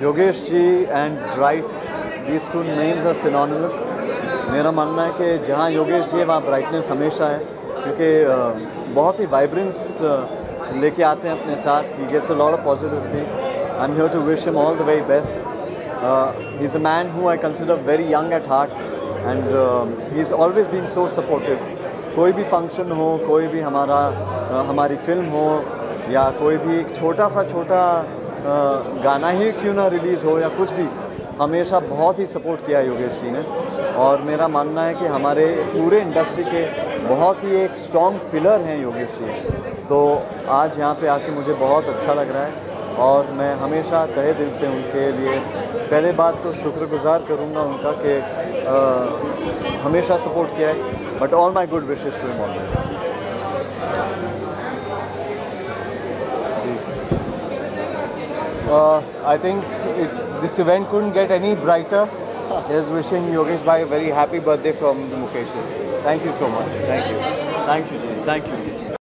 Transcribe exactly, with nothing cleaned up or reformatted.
Yogesh ji and Bright, these two names are synonymous. मेरा मानना है कि जहाँ योगेश जी है वहाँ ब्राइटनेस हमेशा है, क्योंकि बहुत ही वाइब्रेंस लेके आते हैं अपने साथ. He gets a lot of positivity. I'm here to wish him all the very best. Uh, he's a man who I consider very young at heart, and uh, he's always been so supportive. कोई भी function हो, कोई भी हमारा uh, हमारी film हो, या कोई भी एक छोटा सा छोटा uh, गाना ही क्यों ना रिलीज़ हो या कुछ भी, हमेशा बहुत ही सपोर्ट किया योगेश जी ने. और मेरा मानना है कि हमारे पूरे इंडस्ट्री के बहुत ही एक स्ट्रॉन्ग पिलर हैं योगेश जी. तो आज यहाँ पे आके मुझे बहुत अच्छा लग रहा है, और मैं हमेशा तहे दिल से उनके लिए पहले बात तो शुक्रगुजार करूँगा उनका कि आ, हमेशा सपोर्ट किया है. But all my good wishes to him always. Uh, I think it, this event couldn't get any brighter. Just wishing Yogesh bhai a very happy birthday from the Mukeshes. Thank you so much. Thank you. Thank you, Ji. Thank you.